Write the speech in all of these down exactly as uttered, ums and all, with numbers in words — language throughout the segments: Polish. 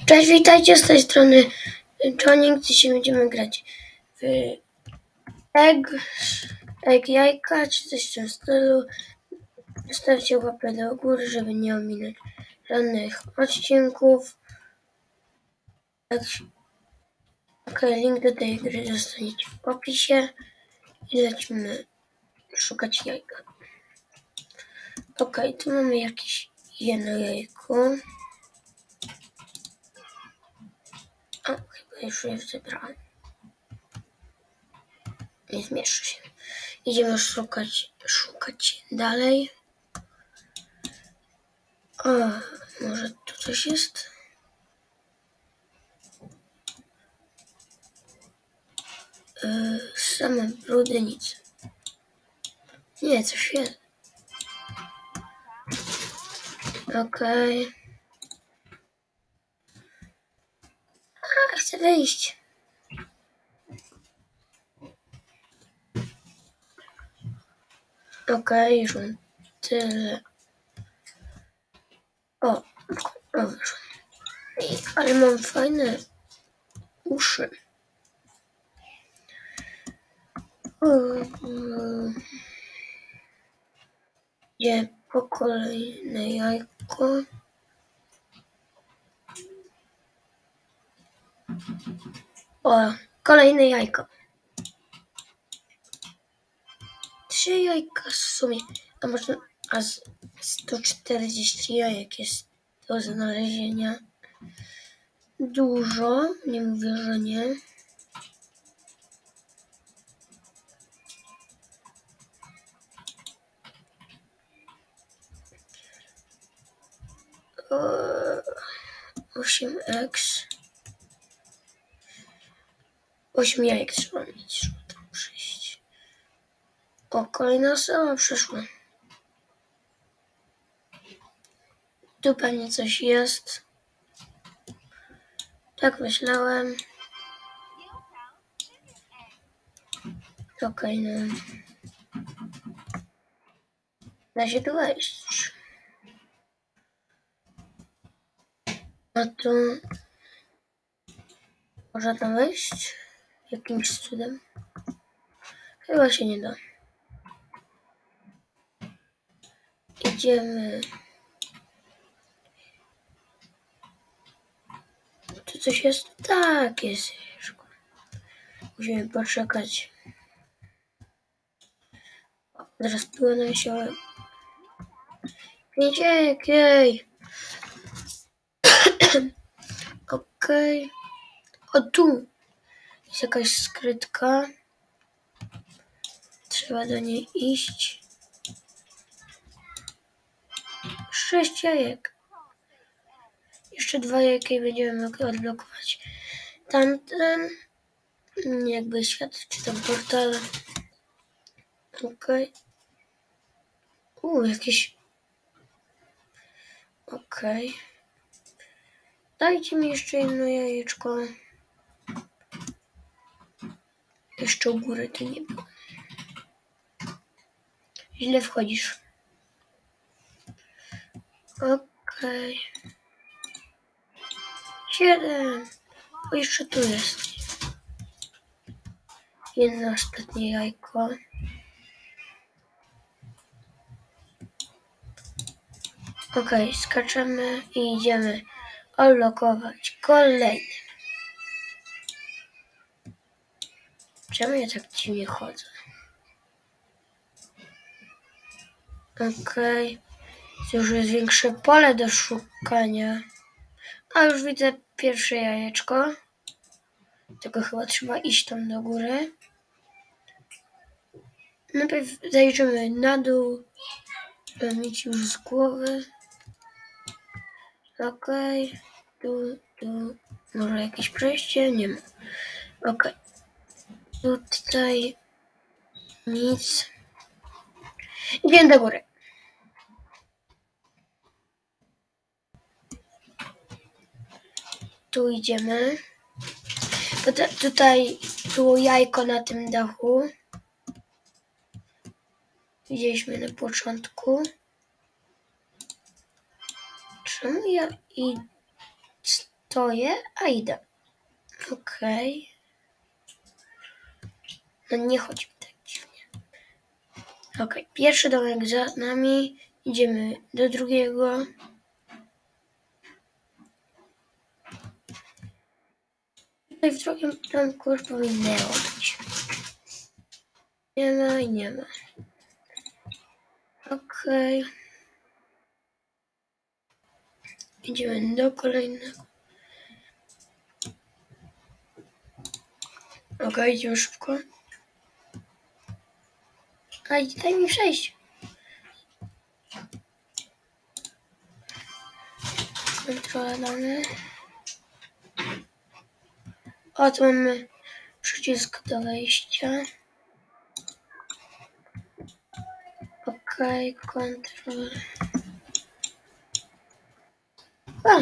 Cześć, witajcie z tej strony Johnny. Dzisiaj będziemy grać w Egg, Egg Jajka, czy coś w tym stylu. Zostawcie łapę do góry, żeby nie ominąć żadnych odcinków. Ok, link do tej gry dostaniecie w opisie i lecimy szukać jajka. Ok, tu mamy jakieś jedno jajko. O, chyba już je zebrałem. Nie zmieszczę się. Idziemy szukać, szukać dalej. O, może tu coś jest? Yy, same brudy, nic. Nie, coś jest. Okej. Okay. A, chcę wyjść. Okej, okay, już mam tyle. O, o wyszło. Ale mam fajne uszy. Gdzie po kolejne jajko. O, kolejne jajko. Trzy jajka w sumie. A można, a sto czterdzieści jajek jest do znalezienia. Dużo, nie mówię, że nie. osiem x. osiem jajek trzeba mieć, żeby tam przyjść. O, kolejna osoba przyszła. Tu pewnie coś jest. Tak myślałem. Okej, no. Da się tu wejść. A tu... Można tam wejść? Jakimś cudem? Chyba się nie da. Idziemy. Tu coś jest? Tak, jest. Musimy poczekać. O, zaraz płynę się. Pięciek, jej. Okej. Okay. O, tu jest jakaś skrytka. Trzeba do niej iść. Sześć jajek. Jeszcze dwa jajka i będziemy mogli odblokować tamten. Jakby świat, czy tam portal. Okej. Okay. Uuu, jakieś... Okej. Okay. Dajcie mi jeszcze jedno jajeczko. Jeszcze u góry to nie było. Źle wchodzisz. Okej. Okay. Siedem. O, jeszcze tu jest. Jedno ostatnie jajko. Okej, okay, skaczemy i idziemy odblokować kolejny. Czemu ja tak dziwnie chodzę? Okej. Okay. Już jest większe pole do szukania. A już widzę pierwsze jajeczko. Tylko chyba trzeba iść tam do góry. Najpierw zajrzymy na dół. Mieć już z głowy. Okej. Okay. Tu, tu. Może jakieś przejście? Nie ma. Okej. Okay. Tutaj nic. Idziemy do góry. Tu idziemy. Tutaj było jajko na tym dachu. Widzieliśmy na początku. Czemu ja i stoję, a idę. Okej. No nie chodzi mi tak dziwnie. Okej, pierwszy domek za nami. Idziemy do drugiego. Tutaj w drugim domku już powinnało być. Nie ma i nie ma. Okej. Idziemy do kolejnego. Okej, idziemy szybko. Aj, daj mi przejść. Kontrola danych. O, tu mamy przycisk do wejścia. Okej, kontrol. A!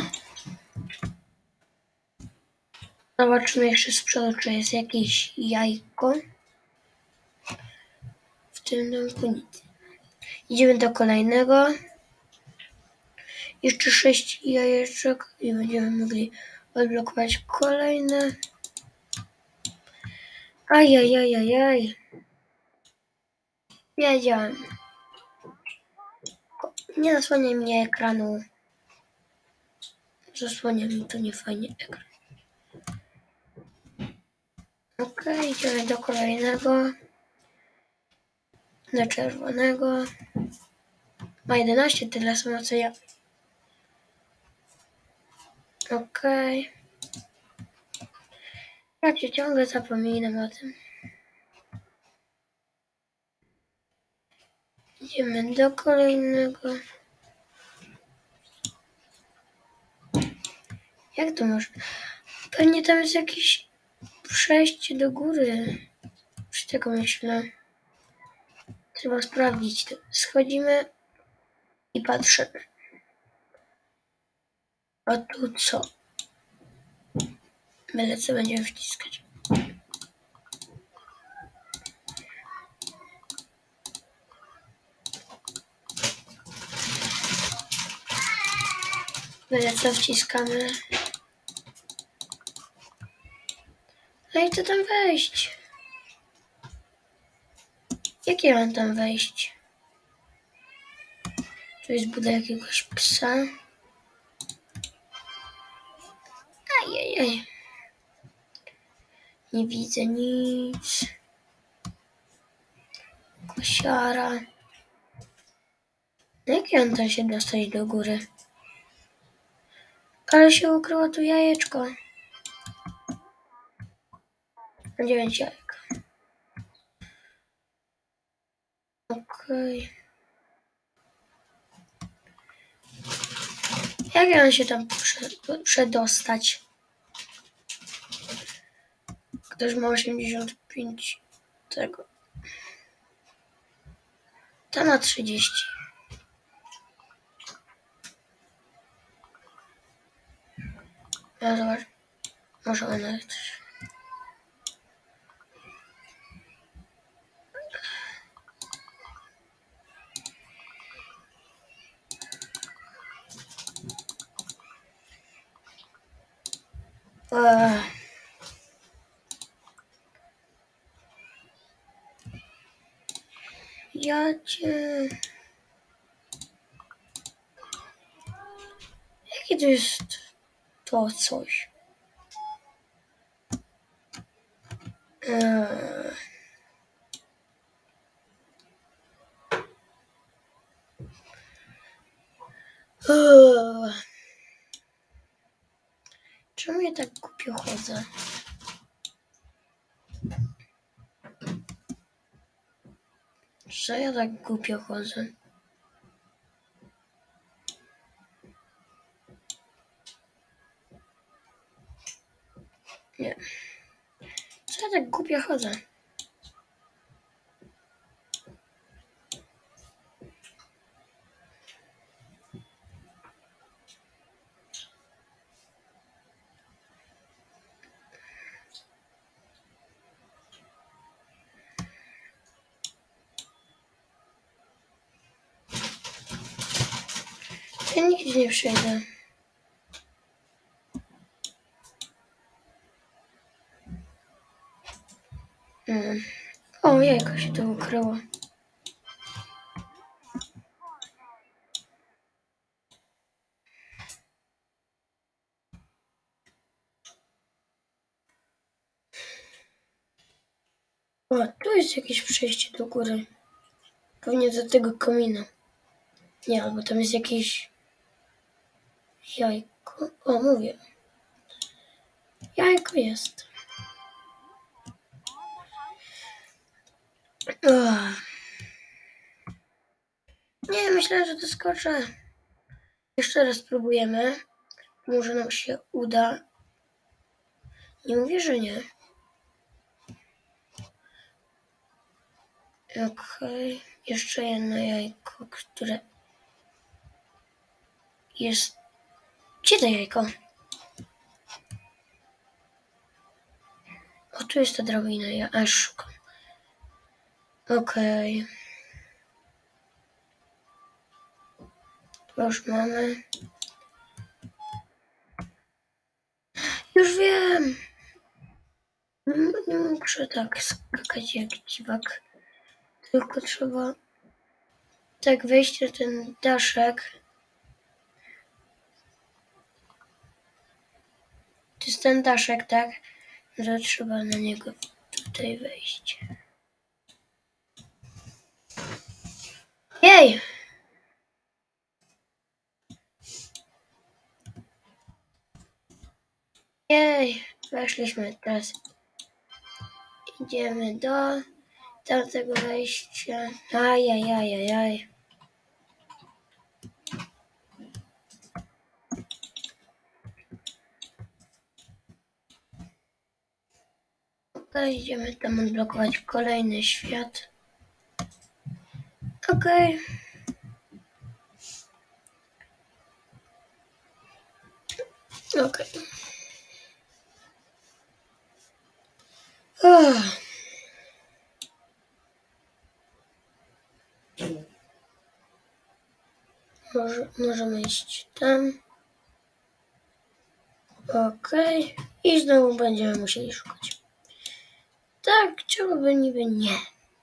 Zobaczymy jeszcze z przodu, czy jest jakieś jajko. W tym domku nic. Idziemy do kolejnego. Jeszcze sześć jajeczek i będziemy mogli odblokować kolejne. Ajajajajaj. Wiedziałem. Nie zasłaniaj mnie ekranu. Zasłania mi to niefajnie ekran. Okej, okay, idziemy do kolejnego. Do czerwonego. Ma jedenaście, tyle samo co ja. Okej. Okay. Ja cię ciągle zapominam o tym. Idziemy do kolejnego. Jak to może? Pewnie tam jest jakieś przejście do góry. Już tego myślę. Trzeba sprawdzić to. Schodzimy i patrzymy. A tu co? Byle co będziemy wciskać. Byle co wciskamy. No i co tam wejść? Jak ja mam tam wejść? Tu jest buda jakiegoś psa. Ajajaj. Nie widzę nic. Kosiara. Jak ja mam tam się dostać do góry? Ale się ukryło tu jajeczko. Na dziewięć jajek. Okej. Okay. Jak ja mam się tam przedostać? Ktoś ma osiemdziesiąt pięć tego. Ta ma trzydzieści. Ja zobacz. Może ona też. Eee. Ja cię... Jakie to jest to coś? Eee. Eee. Czemu ja tak głupio chodzę? Co ja tak głupio chodzę? Nie. Co ja tak głupio chodzę? Ja nigdzie nie przejdę. Mm. O, jajko się tu ukryło. O, tu jest jakieś przejście do góry. Pewnie do tego komina. Nie, albo tam jest jakieś jajko. O, mówię. Jajko jest. Ugh. Nie, myślę, że doskoczę. Jeszcze raz spróbujemy. Może nam się uda. Nie mówię, że nie. Okej. Okay. Jeszcze jedno jajko, które jest... Gdzie to jajko? O, tu jest ta drabina. Ja aż szukam. Okej. Okay. To już mamy. Już wiem. Nie, nie muszę tak skakać jak dziwak. Tylko trzeba tak wejść na ten daszek. To jest ten daszek, tak? Że trzeba na niego tutaj wejść. Jej! Jej! Weszliśmy. Teraz idziemy do tamtego wejścia. Ajajajajaj. Okej, idziemy tam odblokować kolejny świat. Okej. Okej. Uff. Może, możemy iść tam. Okej. I znowu będziemy musieli szukać. Tak, czego by niby nie.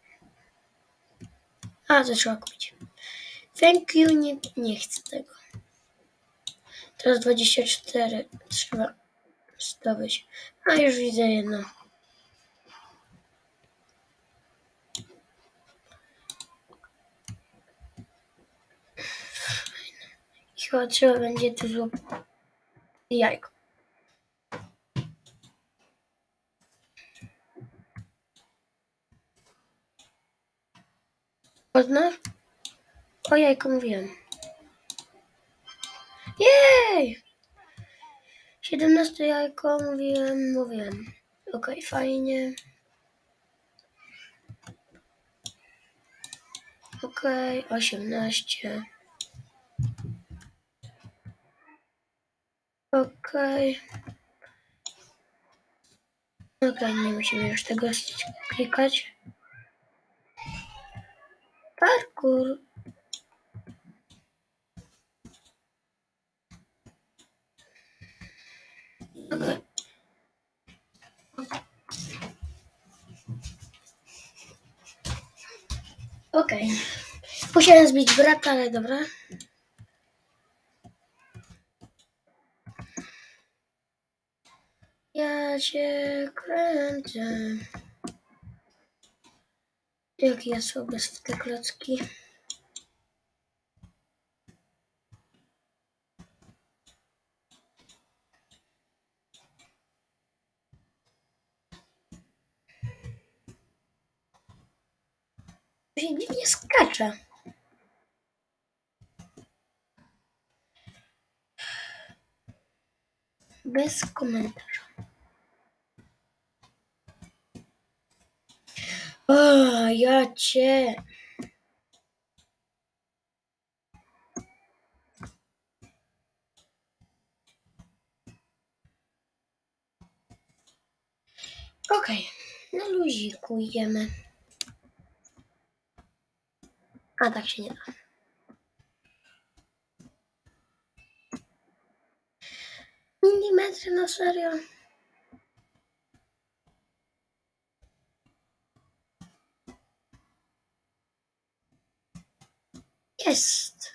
A, to trzeba kupić. Thank you, nie, nie chcę tego. Teraz dwadzieścia cztery trzeba zdobyć. A, już widzę jedno. I chyba trzeba będzie tu złożyć jajko. Można? O jajko mówiłem. Jej! siedemnaste jajko mówiłem, mówiłem. Okej, okay, fajnie. Okej, okay, osiemnaście. Okej. Okay. Okej, okay, nie musimy już tego klikać. Parkour. Okej. Okay. Okej. Okay. Musiałem zbić brata, ale dobra. Ja cię kręcę. Jaki ja słaby w te klocki. To się dziwnie skacze. Bez komentarza. O, ja cię. Okej, okay. Na luziku idziemy. A tak się nie da. Milimetry, na serio? Jest.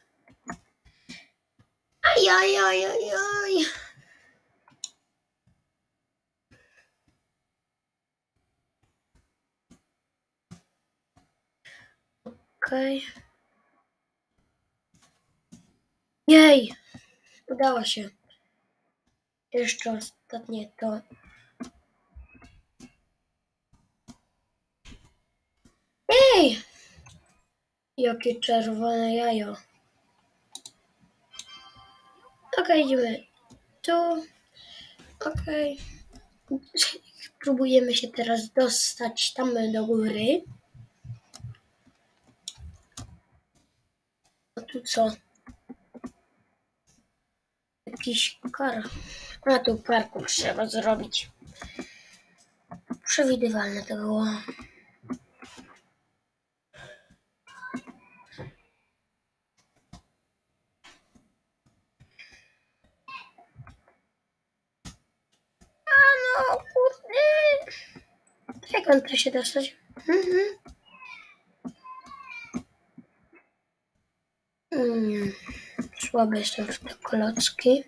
Ajajajajaj. Okej. Okay. Jej! Udało się. Jeszcze ostatnie to. Ej! Jakie czerwone jajo. Okej, okay, idziemy tu. Okej. Okay. Próbujemy się teraz dostać tam do góry. A tu co? Jakiś kar. A tu parkour trzeba zrobić. Przewidywalne to było. A no, kurde. Jak on to się dostać? Mhm. Hmm. Słabe są już te klocki.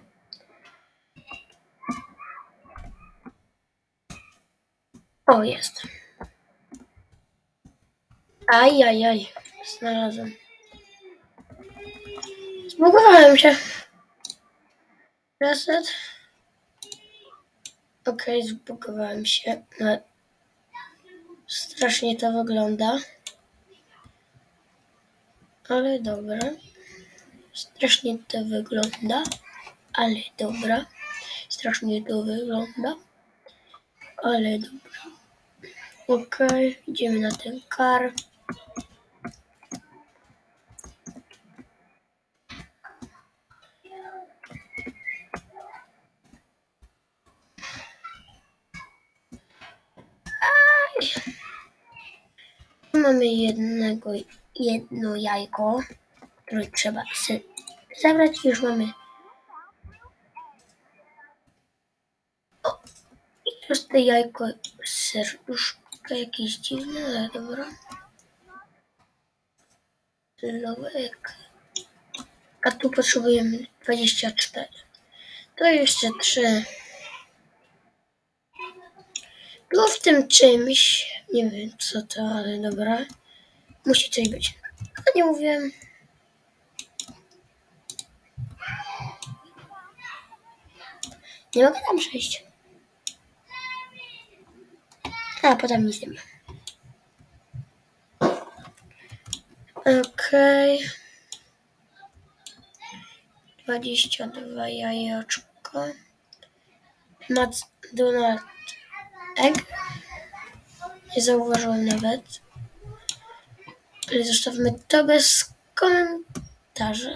O, jest. Ajajaj. Znalazłem. Zbugowałem się. Reset. Okej, okay, zbugowałem się. No. Strasznie to wygląda. Ale dobra. Strasznie to wygląda. Ale dobra. Strasznie to wygląda. Ale dobra. Okej, okay, idziemy na ten kar. Aj. Mamy jednego, jedno jajko, które trzeba zabrać. Już mamy. O, i to jest to jajko serduszko jakieś dziwne, ale dobra. Lowek. A tu potrzebujemy dwadzieścia cztery. To jeszcze trzy. Było w tym czymś. Nie wiem co to, ale dobra. Musi coś być. A nie mówiłem. Nie mogę tam przejść. A, potem nic nie ma. Okej. Okay. dwadzieścia dwa jajeczko. McDonald's egg. Nie zauważyłem nawet. Ale zostawmy to bez komentarza.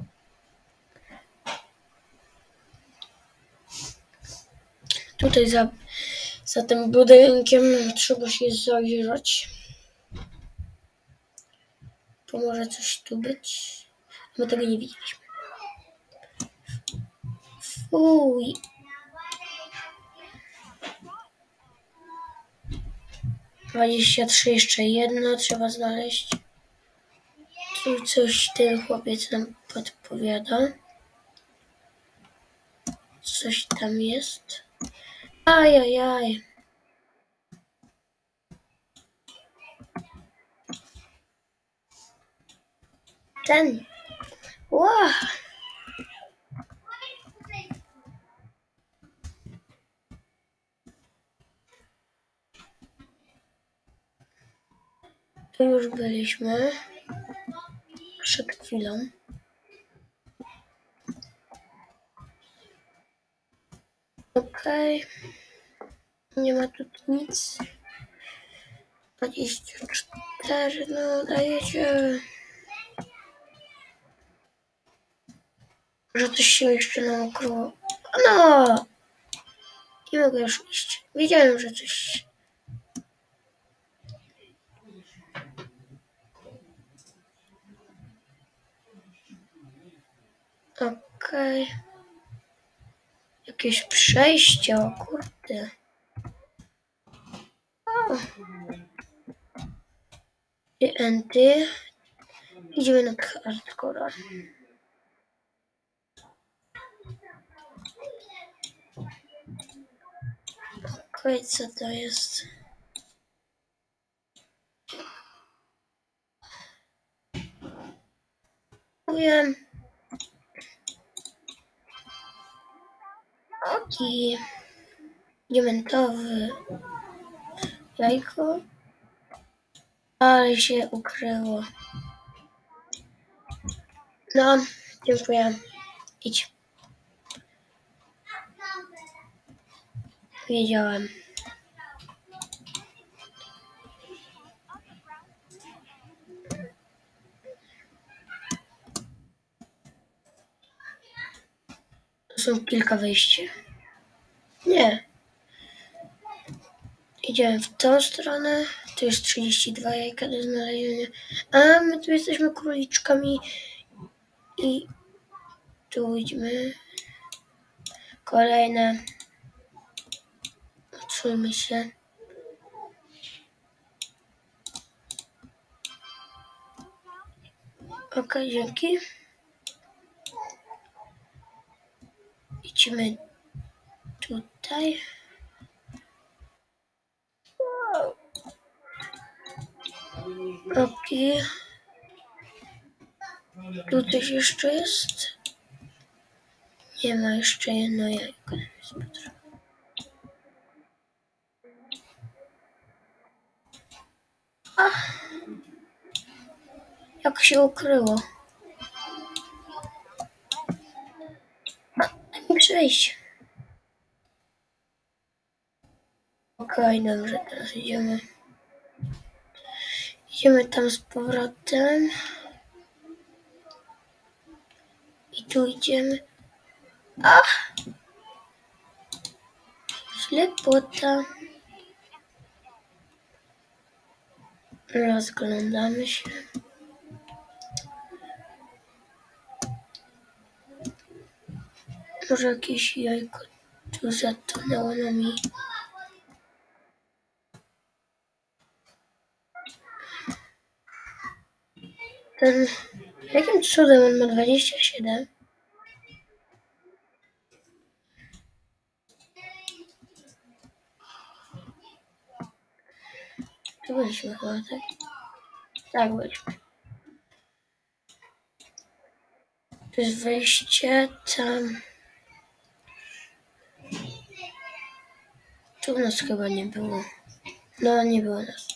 Tutaj za, za tym budynkiem trzeba się zajrzeć. To może coś tu być. My tego nie widzieliśmy. Fuj. dwadzieścia trzy, jeszcze jedno trzeba znaleźć. Tu coś ten chłopiec nam podpowiada. Coś tam jest. Ajajaj. Ten. Wow. Tu już byliśmy. Przed chwilą. Okej. Okay. Nie ma tu nic. dwadzieścia cztery, no dajecie. Że coś się jeszcze nam ukryło. No! Nie mogę już iść. Wiedziałem, że coś... Okej. Okay. Jakieś przejście, o kurde. O. T N T. Idziemy na hardcora. Okej, okay, co to jest? Wiem. Okej. Diamentowy jajko. Ale się ukryło. No, dziękuję. Idź. Wiedziałem. Tu są kilka wyjść. Nie. Idziemy w tą stronę. Tu jest trzydzieści dwa jajka do znalezienia. A my tu jesteśmy króliczkami. I tu idziemy. Kolejne. Odsuńmy się. Ok, dzięki. Idziemy tutaj. Wow. Ok. Tu coś jeszcze jest? Nie ma, jeszcze jedno jajko. Ach. Jak się ukryło. Nie przejść. Okej, okay, dobrze, teraz idziemy. Idziemy tam z powrotem. I tu idziemy. Ach! Ślepota. Rozglądamy się. Może jakieś jajko tu zatonęło na mi. Ten... Jakim cudem on ma dwadzieścia siedem? Tu byliśmy chyba, tak? Tak, byliśmy. To jest wejście tam. Tu nas chyba nie było. No, nie było nas.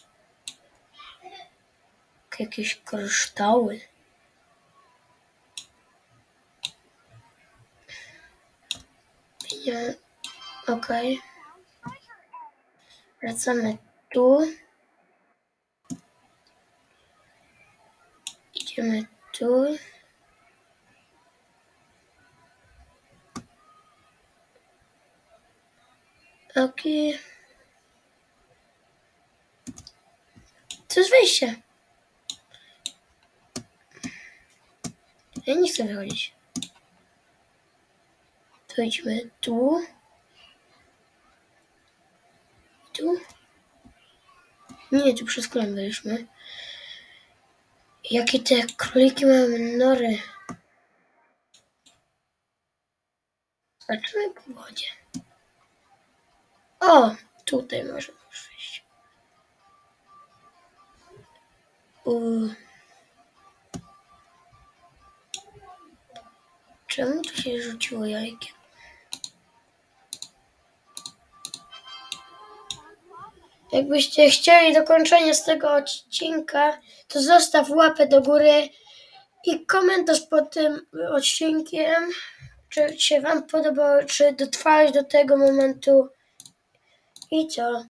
Jakieś kryształy. Nie. Okej. Okay. Wracamy tu. Idziemy tu. Okej. Okay. To jest wejście. Ja nie chcę wychodzić. To idźmy tu. Tu. Nie, tu przez kolem byliśmy. Jakie te króliki mają nory. Zobaczymy po wodzie. O! Tutaj możemy przyjść. U... Czemu tu się rzuciło jajkiem? Jakbyście chcieli dokończenia z tego odcinka, to zostaw łapę do góry i komentarz pod tym odcinkiem, czy się wam podobało, czy dotrwałeś do tego momentu i co?